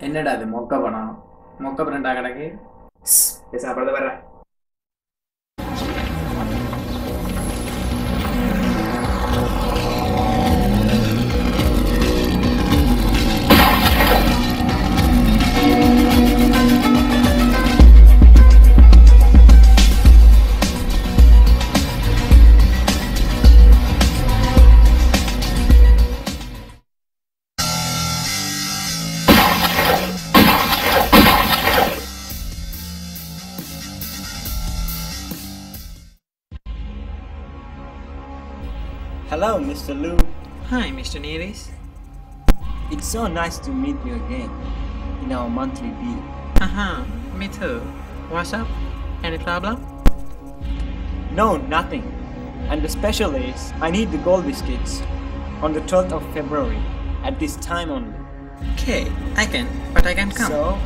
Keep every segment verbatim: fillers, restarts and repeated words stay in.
என்னடா அது மொக்க படம் மொக்க படம்டா கிடக்கு சாப்பிட்றது வர Hello, Mister Lu. Hi, Mister Neres. It's so nice to meet you again in our monthly deal. Haha, me too. What's up? Any problem? No, nothing. And the special is, I need the gold biscuits on the twelfth of February at this time only. Okay, I can, but I can come. So,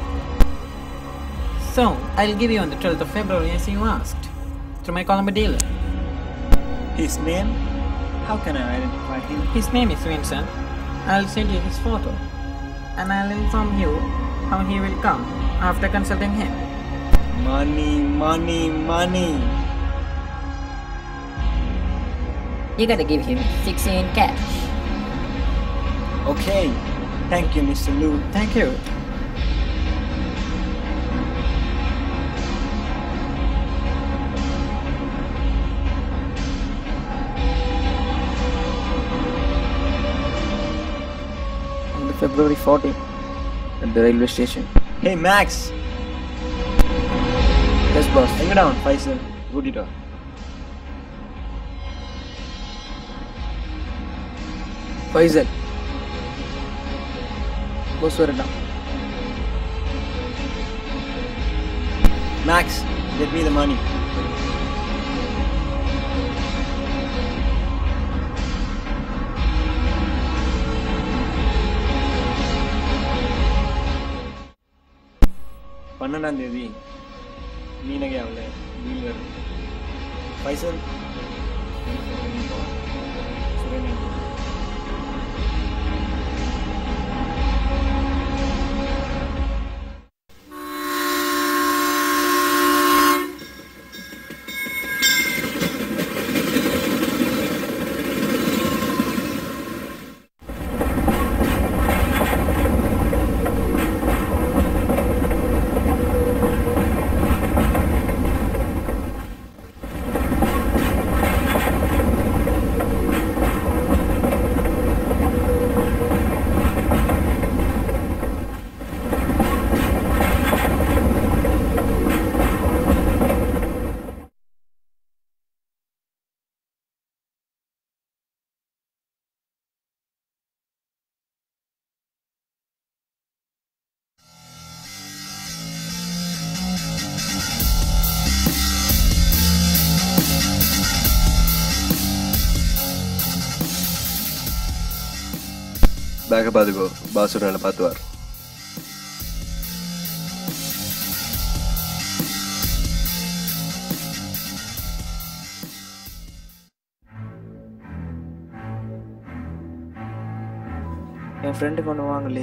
So, I'll give you on the twelfth of February as you asked, through my Colombo dealer. his name? How can I identify him? His name is Vincent. I'll send you his photo, and I'll inform you how he will come after consulting him. Money, money, money. You gotta give him sixty in cash. Okay. Thank you, Mister Lu. Thank you. On the February fourteenth at the railway station. Hey, Max. Yes, boss. Hang down, Faisal. Good it up. Faisal. Boss வரட்டும். Max, get me the money. பன்னெண்டாம் தேதி மீனகையாவில் deal வருது. ஃபைசல் சுரேந்திரன். பேக்கை பார்த்துக்கோ, pass ஒரு நாளை பார்த்துவார். என் ஃப்ரெண்டுக்கு ஒன்று வாங்கலே.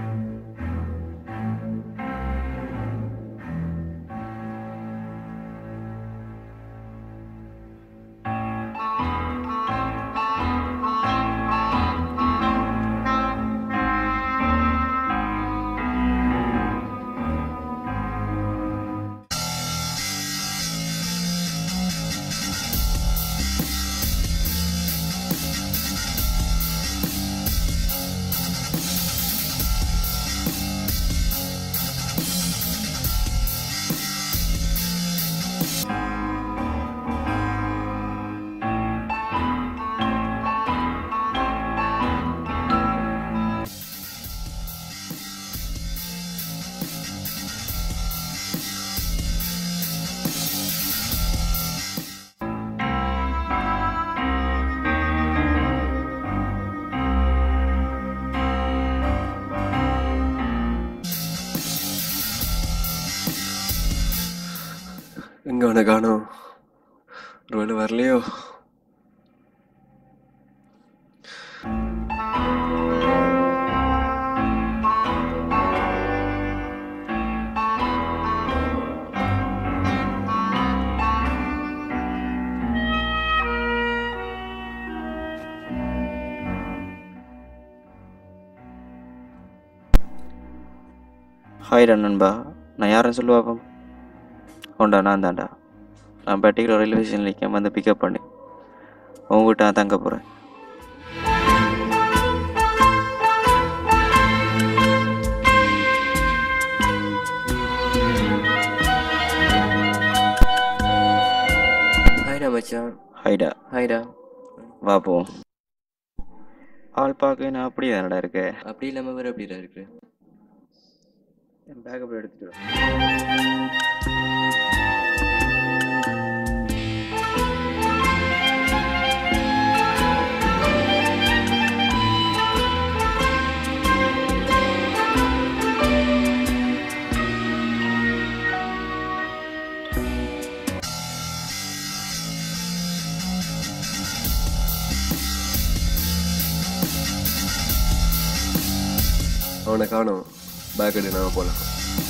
எங்கே அவனை காணோம்? ஒரு வேளை வரலையோ? ஹாய்டா நண்பா, நான் யாருன்னு சொல்லு பார்ப்போம். உண்டா, நான் தான்டா. நான் பர்டிகுலர் ரயில்வே ஸ்டேஷனில் நிற்க வந்து பிக்கப் பண்ணி உங்ககிட்ட நான் தங்க போகிறேன். ஹாய்டா மச்சான். ஹாய்டா. ஹாய்டா. வா போவோம். ஆள் பார்க்க நான் அப்படியே தானடா இருக்கு. அப்படி இல்லாமல் வேறு அப்படிடா இருக்கு. என் பேக்கப் எடுத்துட்டு வா. அவனை காணும். பேக் எடு, நாம போகலாம்.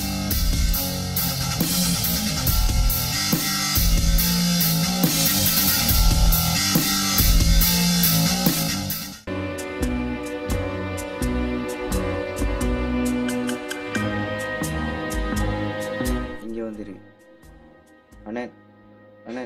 இங்கே வந்துரு. அண்ணே அண்ணே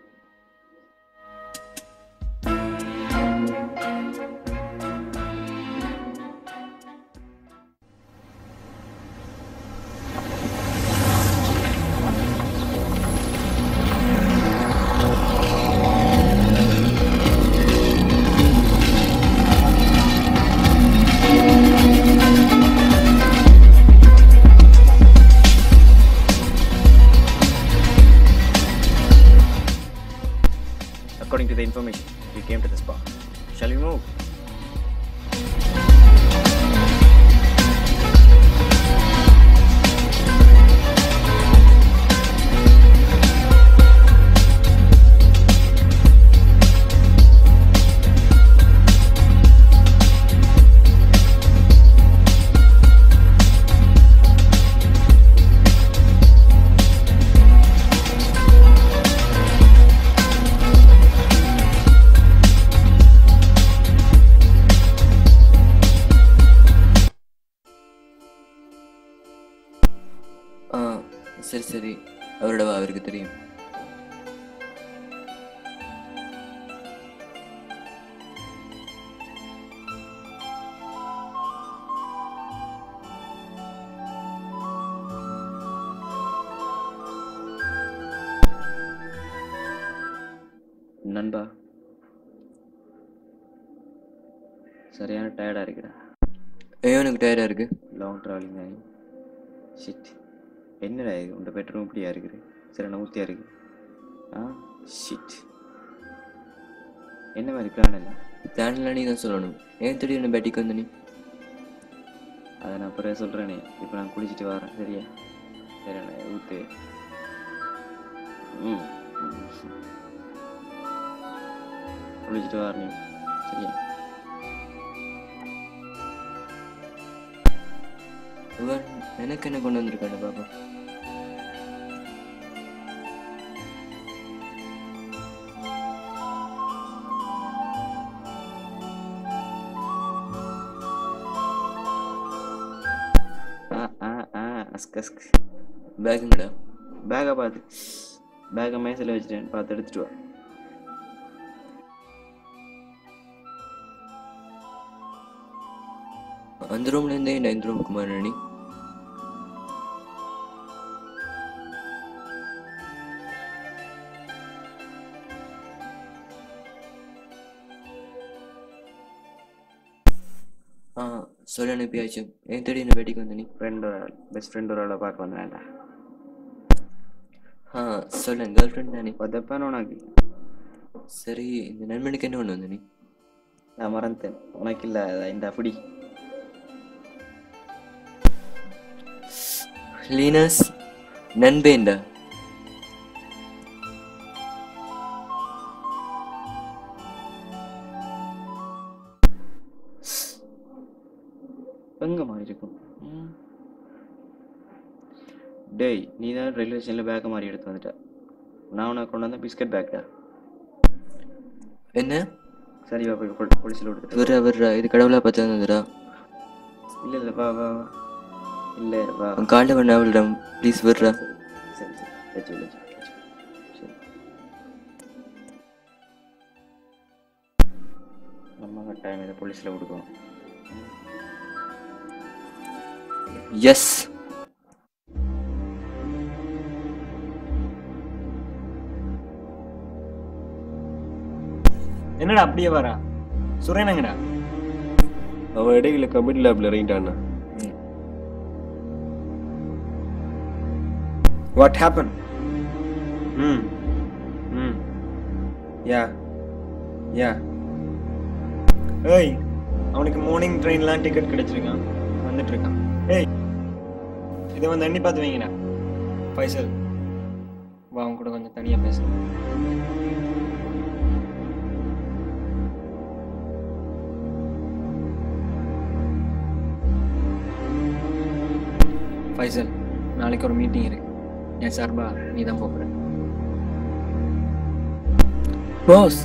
According to the information, we came to the spot. Shall we move? ஆ சரி சரி, அவரோடவா, அவருக்கு தெரியும். நண்பா, சரியான டயர்டாக இருக்குடா. ஏன் எனக்கு டயர்டாக இருக்கு? லாங் ட்ராவலிங் ஆகி. ஷிட், என்னடா இது, உங்கள் பெட்ரூம் இப்படியா இருக்குது? சரி, நான் ஊற்றியா இருக்கு. ஆ ஷிட், என்ன மாதிரி பிளான் இல்லை? பிளான்லாம் நீ தான் சொல்லணும். ஏன் திடீர்னு பேட்டிக்கு வந்து நீ? அதை நான் பிறகு சொல்கிறேனே. இப்போ நான் குளிச்சுட்டு வரேன், சரியா? சரி, நான் ஊற்று. ம் குளிச்சுட்டு வர நீ, சரியா? இவன் எனக்கு என்ன கொண்டு வந்திருக்கானு பாப்பா. ஆ ஆ ஆ அஸ்க் அஸ்க். பேக்குங்கடா. பேக்கை பார்த்து, பேக்கை மேசில் வச்சுட்டேன், பார்த்து எடுத்துட்டு வா. அந்த ரூம்லேருந்தே என்ன இந்த ரூமுக்கு மாறின நீ? ஆ சொல்ல அனுப்பியாச்சு. ஏன் தேடி என்ன பேட்டிக்கு வந்த நீ? ஃப்ரெண்ட் ஒரு ஆள், பெஸ்ட் ஃப்ரெண்ட் ஒரு ஆளை பார்க்க வந்தேன்டா. ஆ சொல்ல, கேர்ள் ஃப்ரெண்ட் தானே? உதப்பான உனக்கு. சரி, இந்த நண்பனுக்கு என்ன கொண்டு வந்த நீ? நான் மறந்தேன், உனக்கு இல்லை இந்த அப்படி. லீனஸ் நண்பேண்டா. எங்கே மாறி இருக்கும்? டேய், நீ தான் ரயில்வே ஸ்டேஷனில் பேக்கை மாறி எடுத்து வந்துட்ட. நான் உனக்கு கொண்டு வந்தேன் பிஸ்கட் பேக்கா. என்ன? சரி, வா போய் போலீஸில் கொடுத்துட்டு. வர்றா வர்றா, இது கடவுளா பார்த்து வந்துடா. இல்லை இல்லை, வா வா வா. இல்லை வா காலைல பண்ண அவளிடம் ப்ளீஸ் விடுறா. சரி சரி வச்சு வச்சு வச்சு சரி நம்ம கட்டாயம் இதை போலீஸில் கொடுக்கணும். எஸ். என்னடா அப்படியே வரா? சுரேனங்கடா? அவன் இடையில கமிட்டி லேப்ல இறங்கிட்டான்னா. What happen? ம் ம் யா யா ஏய், அவனுக்கு மார்னிங் ட்ரெயின்லாம் டிக்கெட் கிடைச்சிருக்கான், வந்துட்டு இருக்கான். ஏய், இதை வந்து எண்ணி பார்த்து வைங்கடா. ஃபைசல், வா அவன் கூட கொஞ்சம் தனியாக பேசணும். ஃபைசல், நாளைக்கு ஒரு மீட்டிங் இருக்கு. என் சார்பா நீ தான் போகிற. பாஸ்,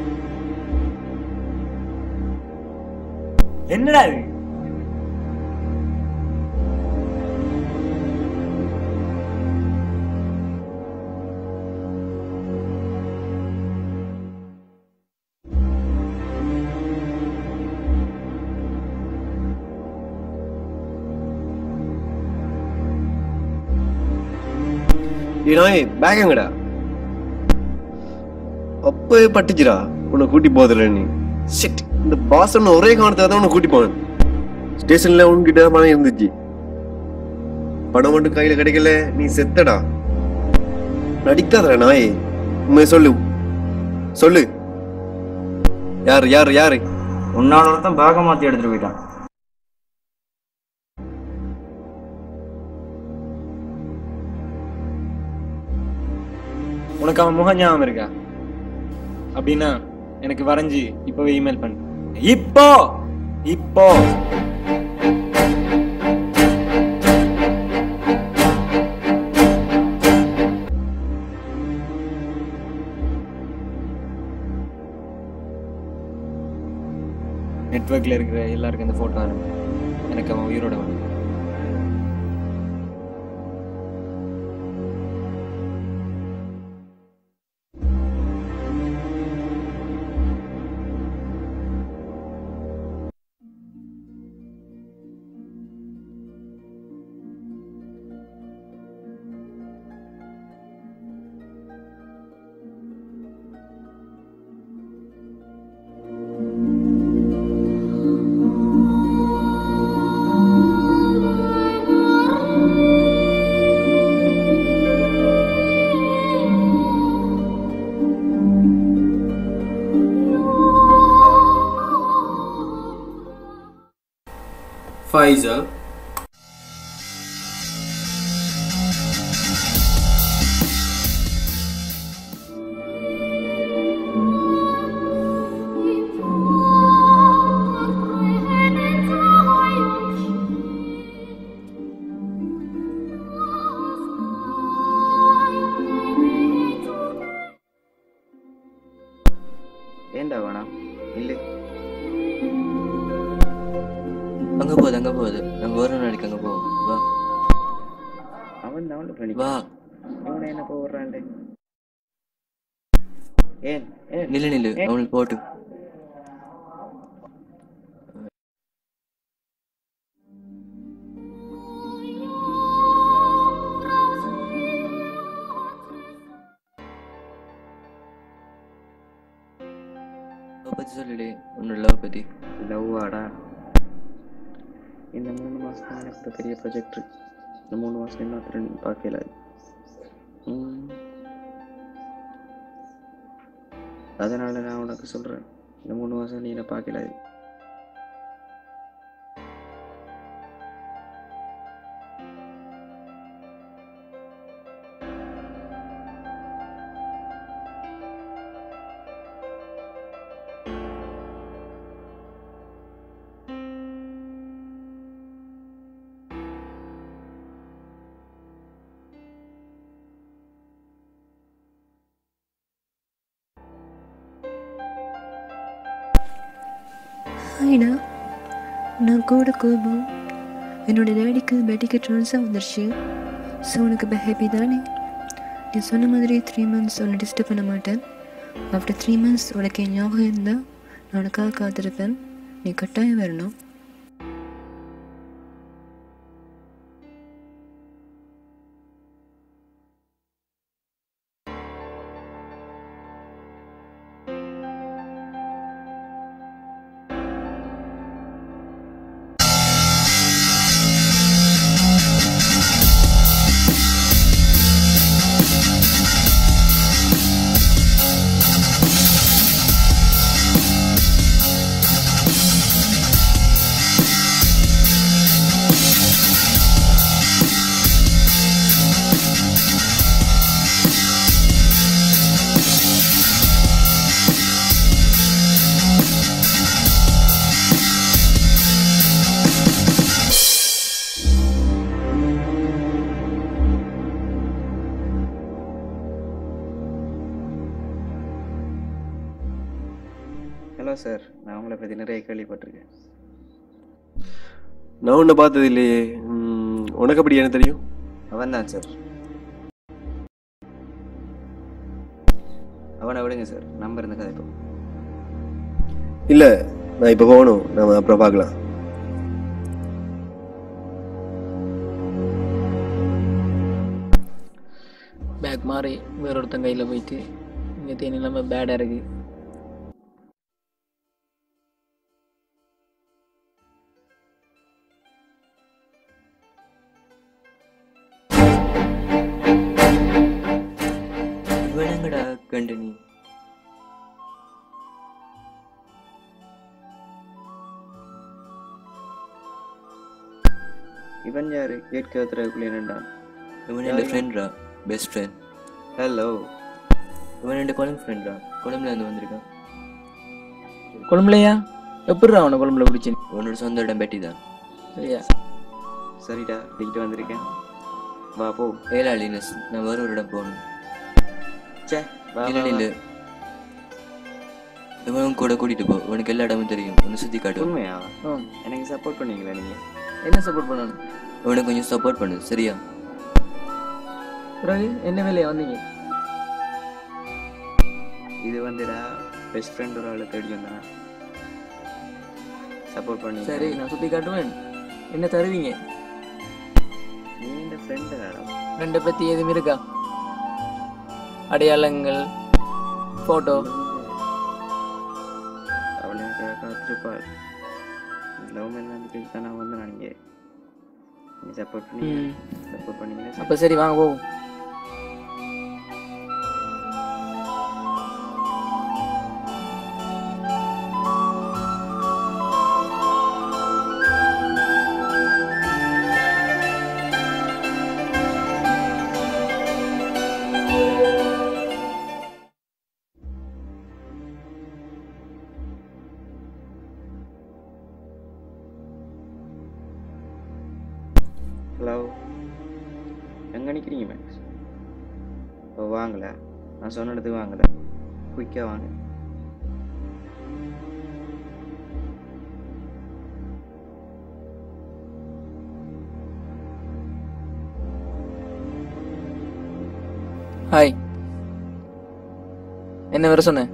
என்னடா இது? பேக் எங்கடா? அப்பவே பட்டுச்சுடா உன்னை கூட்டி போதுல. நீ ஷிட், இந்த பாஸ் ஒரே காரணத்தை தான் உன்னை கூட்டி போனேன். ஸ்டேஷன்ல உன்கிட்ட பணம் இருந்துச்சு, பணம் மட்டும் கையில கிடைக்கல, நீ செத்தடா. நடிக்காதடா நாயே, உண்மையை சொல்லு சொல்லு. யாரு யாரு யாரு? உன்னால ஒருத்தன் பேக்கை மாற்றி எடுத்துட்டு போயிட்டான். உனக்கு அவன் முகம் ஞாபகம் இருக்கா? அப்படின்னா எனக்கு வரைஞ்சி இப்பவே இமெயில் பண்ணு. இப்போ இப்போ நெட்வொர்க்ல இருக்கிற எல்லாருக்கும் இந்த போட்டோ அனுப்பு. எனக்கு அவன் உயிரோட வேணும். Faisal, ஏண்டா வேணாம்? இல்லை அங்க போகுது அங்க போகுது. நம்ம ஒரு நாளைக்கு அங்க போவோம். வா அவன் அவனு பண்ணி வா. இவனை என்ன போடுறான்டே? ஏன் ஏன் நில்லு நில்லு, அவனுக்கு போட்டு. பத்தி சொல்லிடு, உன்னோட லவ் பத்தி. லவ்வாடா? இந்த மூணு மாதம் தான் எனக்கு பெரிய ப்ரொஜெக்ட். இந்த மூணு மாதம் இன்னொருத்தர் நீ பார்க்கல. அதனால நான் உனக்கு சொல்கிறேன், இந்த மூணு மாதம் நீ என்னை பார்க்கல. అయినా నా కూడా కోపం என்னோட டேடிக்கு பேட்டிக்கு ட்ரான்ஸ்ஃபர் வந்துருச்சு. ஸோ உனக்கு இப்போ ஹாப்பி தானே? நீ சொன்ன மாதிரி த்ரீ மந்த்ஸ் உன்னை டிஸ்டர்ப் பண்ண மாட்டேன். ஆஃப்டர் த்ரீ மந்த்ஸ் உனக்கு என் ஞாபகம் இருந்தால் நான் உனக்காக காத்திருப்பேன். நீ கட்டாயம் வரணும். ஹலோ சார், நான் உங்களை பற்றி நிறைய கேள்விப்பட்டிருக்கேன். நான் உன்னை பார்த்தது இல்லையே. ம், உனக்கு அப்படி என்ன தெரியும்? அவன் தான் சார். அவனை விடுங்க சார், நம்பர் இருந்த கதை இப்போ. இல்லை, நான் இப்போ போகணும். நம்ம அப்புறம் பார்க்கலாம். பேக் மாறி வேற ஒருத்தன் கையில் போயிட்டு இங்கே தேனி இல்லாமல் பேடாக இருக்குது. இவனங்கடா கண்டு நீ இவன் யாரு? கேட் கத்துறதுக்குள்ள என்னடா? இவன் என் ஃப்ரெண்ட்ரா, பெஸ்ட் ஃப்ரெண்ட். ஹலோ, இவன் என் கொழும்பு ஃப்ரெண்ட்ரா, கொழும்புல இருந்து வந்திருக்கான். கொழும்புலையா? எப்படிரா அவனை கொழும்புல பிடிச்சி? உன்னோட சொந்த இடம் பெட்டி தான். சரியா? சரிடா, டிக்கிட்டு வந்திருக்கேன். வா போ. ஏலா லீனஸ், நான் வேற ஒரு இடம் போகணும். சே, வா இல்லை வா, இல்லை, இவன் கூட கூட்டிட்டு போ. உனக்கு எல்லா இடமும் தெரியும், ஒன்று சுற்றி வா. காட்டு. உண்மையா? ஆ, எனக்கு சப்போர்ட் பண்ணீங்களா நீங்க? என்ன சப்போர்ட் பண்ணணும்? இவனை கொஞ்சம் சப்போர்ட் பண்ணு, சரியா? பிறகு என்ன வேலையா வந்தீங்க? இது வந்துடா பெஸ்ட் ஃப்ரெண்ட் ஒரு ஆளை தேடி வந்தேன். சப்போர்ட் பண்ணி. சரி, நான் சுற்றி காட்டுவேன். என்ன தருவீங்க? நீ இந்த ஃப்ரெண்டு தாடா. ரெண்டை பற்றி எதுவும் இருக்கா? அடையாளங்கள், ஃபோட்டோ? அவளை எனக்கு காத்திருப்பாள். லவ் மேன் வந்து தான் நான் வந்து நான் இங்கே நீ சப்போர்ட் பண்ணி ம், சப்போர்ட் பண்ணீங்கன்னா அப்போ சரி, வாங்க போவோம். ஹலோ, எங்கே நிற்கிறீங்க மேக்ஸ்? ஓ வாங்கல, நான் சொன்ன இடத்துக்கு வாங்கல. குயிக்காக வாங்க. ஹாய், என்ன வேற சொன்னேன்?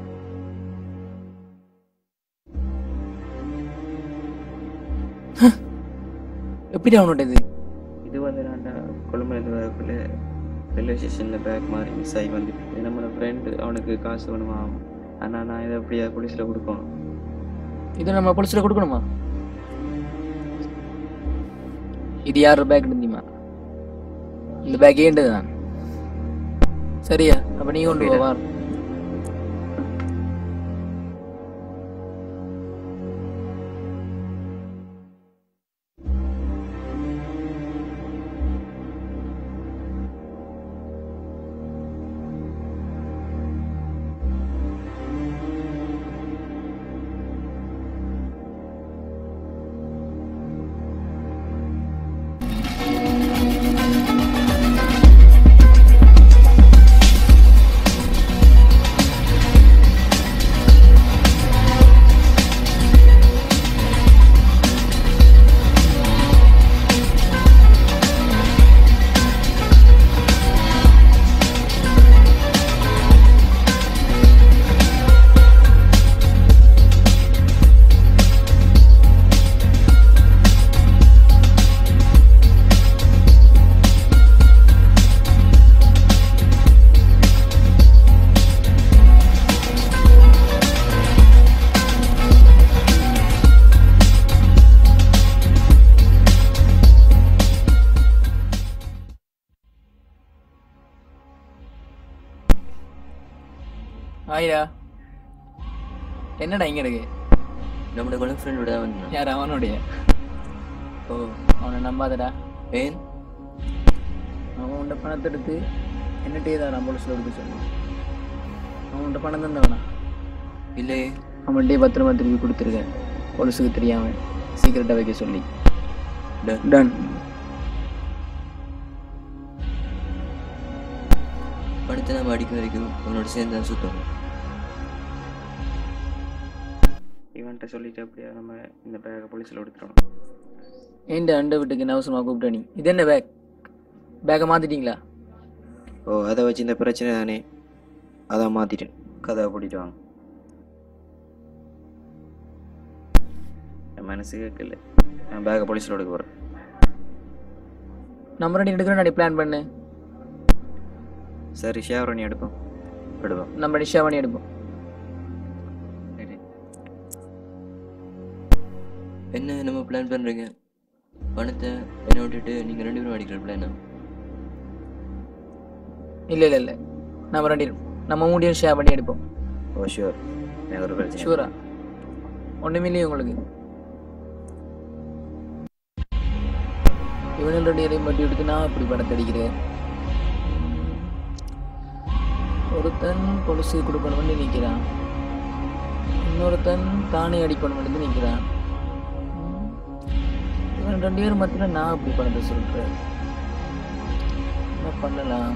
எப்படி அவனோட இது? இது வந்து நான்டா கொழும்புலேருந்து வரக்குள்ள ரயில்வே ஸ்டேஷனில் பேக் மாதிரி மிஸ் ஆகி வந்துட்டு. இது நம்மளோட ஃப்ரெண்டு, அவனுக்கு காசு வேணுமா? ஆனால் நான் இதை அப்படியே போலீஸில் கொடுக்கணும். இது நம்ம போலீஸில் கொடுக்கணுமா? இது யார் பேக் தெரியுமா? இந்த பேக் ஏண்டது தான். சரியா? அப்போ நீ கொண்டு போவா. ஆயிடா என்னடா இங்கே இருக்கு? நம்மளோட கொலை ஃப்ரெண்டோட வந்தான். யார் அவனுடைய? ஓ அவனை நம்பாதடா. ஏன்? அவன் உண்ட பணத்தை எடுத்து என்னட்டே தான் நான் போலீஸில் எடுக்க சொன்னான். அவன் உண்ட பணம் தந்தவனா? இல்லையே. அவன்கிட்டே பத்திரமா திருப்பி கொடுத்துருக்கேன், போலீஸுக்கு தெரியாமல் சீக்கிரட்டாக வைக்க சொல்லி. Done done. பணத்தை நம்ம அடிக்க வரைக்கும் அவனோட சேர்ந்து தான் சுத்தம். இவன்கிட்ட சொல்லிட்டு அப்படியே நம்ம இந்த பேக்கை போலீஸில் கொடுத்துருவோம். ஏன்டா அண்டை வீட்டுக்கு என்ன அவசரமாக கூப்பிட்டா நீ? இது என்ன பேக்? பேக்கை மாற்றிட்டீங்களா? ஓ அதை வச்சு இந்த பிரச்சனை தானே, அதான் மாற்றிட்டேன். கதை கூட்டிட்டு வாங்க. என் மனசு கேட்கல, நான் பேக்கை போலீஸில் எடுக்க போகிறேன். நம்ம ரெண்டு எடுக்கிறோம். நான் பிளான் பண்ணு. சரி ஷேவரணி எடுப்போம் எடுப்போம் நம்ம நிஷா பண்ணி எடுப்போம். என்ன நம்ம பிளான் பண்ணுறீங்க? பணத்தை என்ன விட்டுட்டு நீங்கள் ரெண்டு பேரும் அடிக்கிற பிளானா? இல்லை இல்லை இல்லை, நம்ம ரெண்டு நம்ம மூடியும் ஷேர் பண்ணி எடுப்போம். ஓ ஷூர், எனக்கு ஒரு பிரச்சனை. ஷூரா? ஒன்றுமே இல்லையே உங்களுக்கு. இவனில் ரெண்டு இதையும் மட்டும் எடுத்து நான் இப்படி பணத்தை அடிக்கிறேன். ஒருத்தன் பொலிசு கொடுக்கணும்னு நிற்கிறான், இன்னொருத்தன் தானே அடிக்கணும்னு நிற்கிறான். இவன் ரெண்டு பேரும் மத்தியில் நான் இப்படி பணத்தை சொல்கிறேன். என்ன பண்ணலாம்?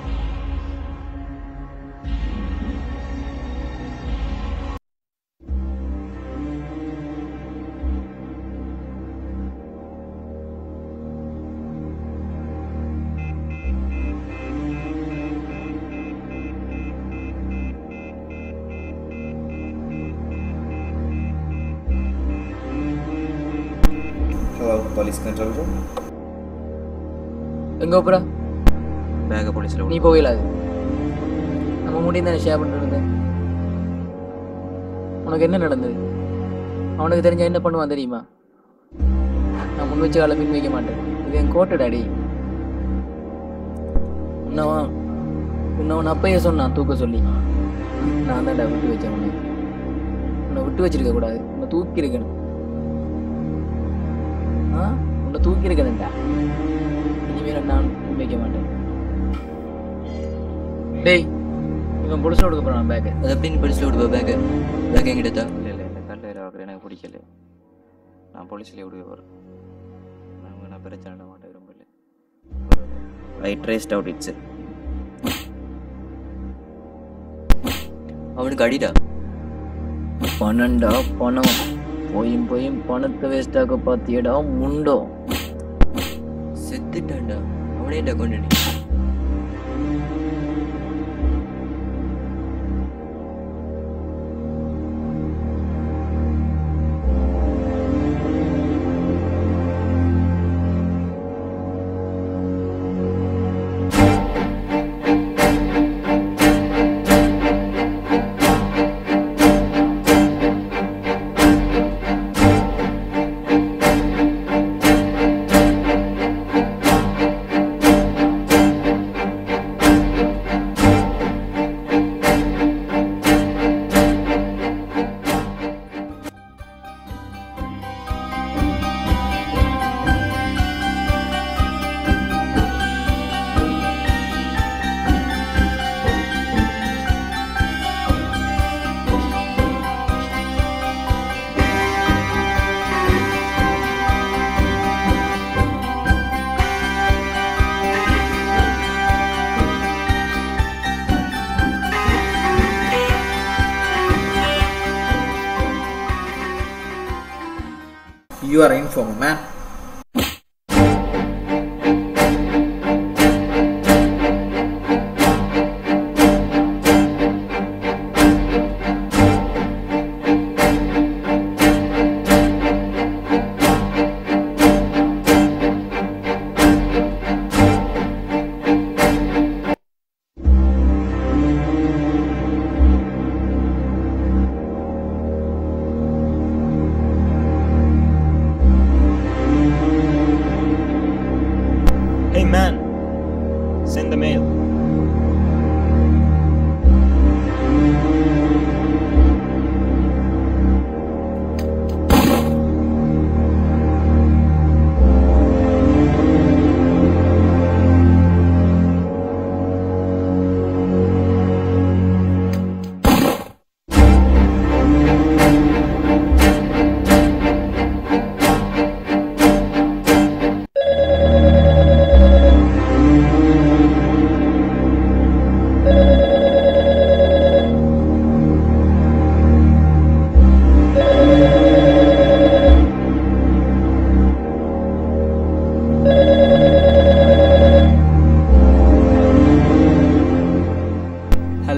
Police control room. எங்கே போகிறா? பேக்கை போலீஸில் நீ போகலாது. நம்ம முடியும் தானே ஷேர் பண்ணுறது. உனக்கு என்ன நடந்தது? அவனுக்கு தெரிஞ்சா என்ன பண்ணுவான் தெரியுமா? நான் முன் வச்ச காலை பின் வைக்க மாட்டேன். இது என் கோட்டு டாடி. உன்னவன் உன்னவன் அப்பையே சொன்னான் தூக்க சொல்லி. நான் தான்டா விட்டு வச்சேன். உன்னை உன்னை விட்டு வச்சிருக்க கூடாது, உன்னை தூக்கி இருக்கணும். ஆ உன்னை தூக்கி இருக்கணும்டா. இனிமேல் நான் வைக்க மாட்டேன். டேய், இவன் பொலிசில் கொடுக்க போகிறான் பேக்கு. அது எப்படி நீ பொலிசில் கொடுப்பா பேக்கு? பேக் என்கிட்ட தான். இல்லை இல்லை இந்த கல்லையில் வாக்குற எனக்கு பிடிக்கல. நான் போலீஸ்லேயே கொடுக்க போகிறேன். நான் நான் பிரச்சனை மாட்டேன் விரும்பல. I traced out its. அவனுக்கு அடிடா. பணம்டா பணம். போயும் போயும் பணத்தை வேஸ்டாக பார்த்தியடா முண்டோ. செத்துட்டான்டா. அவனேடா கொண்டு நீ. You are informer, man.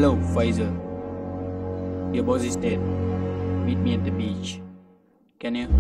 Hello, Pfizer. Your boss is dead. Meet me at the beach. Can you?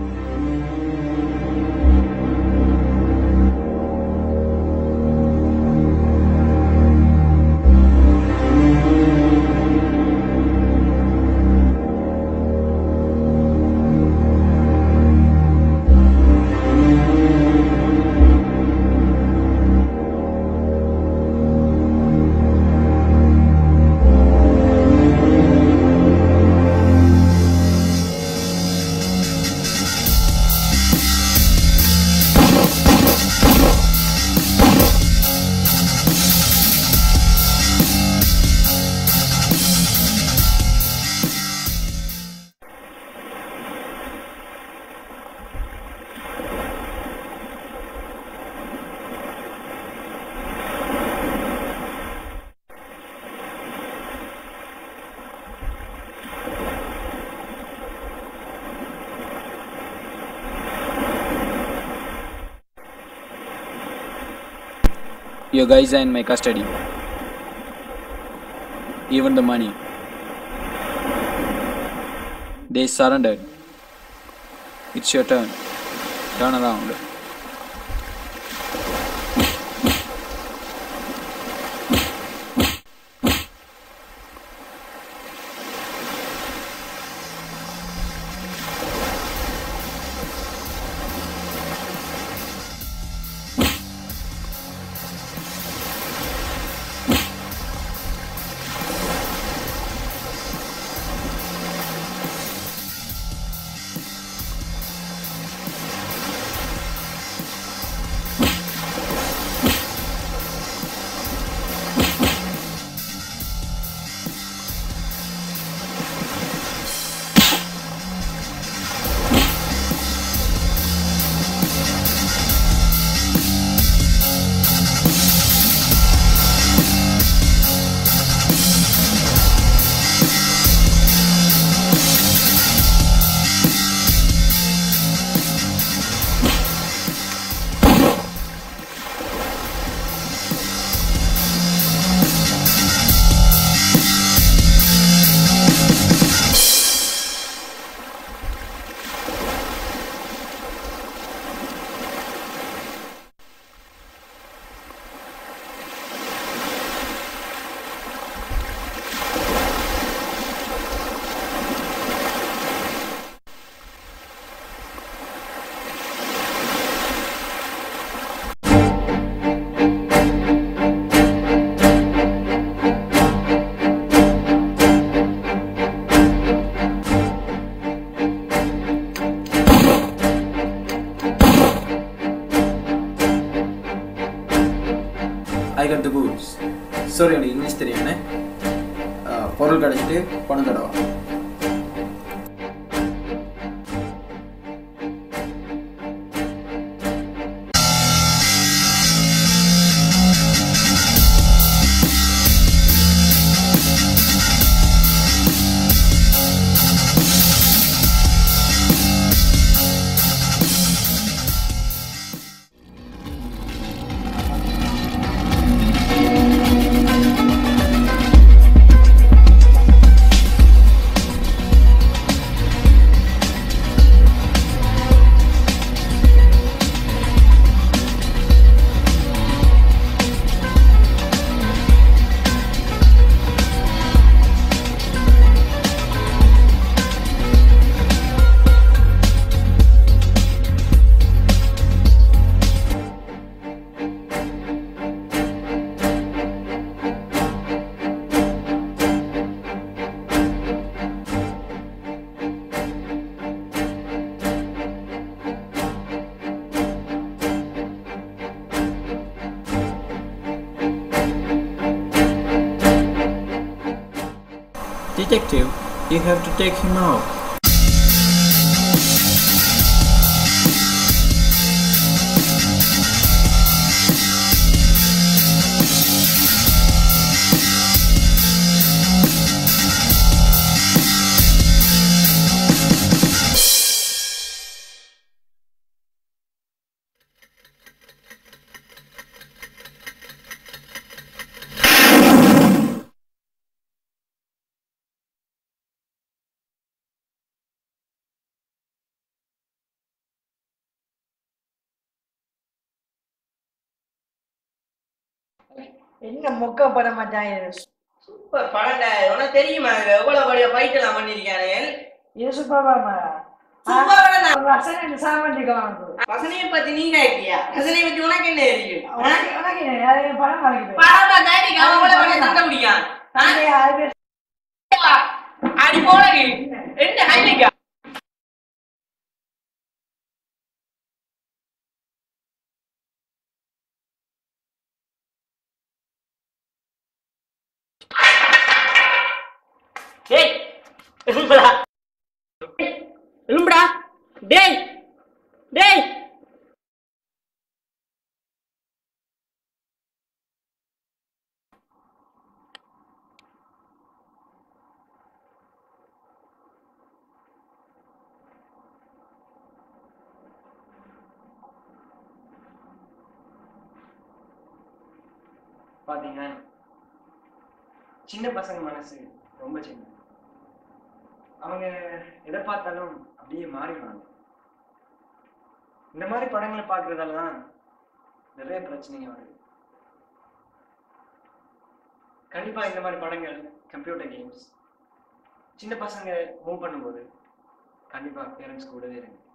Your guys are in my custody. Even the money. They surrendered. It's your turn. Turn around. I got the goods. Sorry, எனக்கு English தெரியும்னே. பொருள் கிடைச்சிட்டு பணம் தடவா. Detective, you have to take him out. என்ன மொக்க படம் மச்சான் இது. சூப்பர் படம்டா. உனக்கு தெரியுமா இது எவ்வளவு படிய ஃபைட் எல்லாம் பண்ணிருக்கானே? இது சூப்பர் படமா? சூப்பர் படம். ரசனை சாமண்டிக்கான். ரசனையை பத்தி நீ கேட்டியா? ரசனையை பத்தி உனக்கு என்ன தெரியும்? உனக்கு உனக்கு அது படம் நாளைக்கு படம் கேட்டி அவங்கள பண்ண சண்டை பிடிக்கான். அடி போனக்கு என்ன ஹைலைக்கா? டேய் எலும்புடா எலும்புடா டேய் டேய் பாத்தீங்க சின்ன பசங்க மனசு ரொம்ப சின்ன. அவங்க எதை பார்த்தாலும் அப்படியே மாறிடுவாங்க. இந்த மாதிரி படங்களை பார்க்கறதால தான் நிறைய பிரச்சனைங்க வருது. கண்டிப்பா இந்த மாதிரி படங்கள், கம்ப்யூட்டர் கேம்ஸ், சின்ன பசங்க மூவ் பண்ணும்போது கண்டிப்பா பேரண்ட்ஸ் கூடவே இருங்க.